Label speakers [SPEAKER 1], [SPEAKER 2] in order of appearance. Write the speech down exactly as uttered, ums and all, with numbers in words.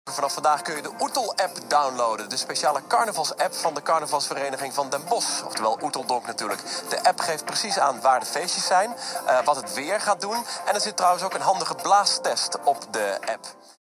[SPEAKER 1] Vanaf vandaag kun je de Oetel-app downloaden. De speciale carnavals-app van de carnavalsvereniging van Den Bosch. Oftewel Oeteldonk natuurlijk. De app geeft precies aan waar de feestjes zijn, uh, wat het weer gaat doen. En er zit trouwens ook een handige blaastest op de app.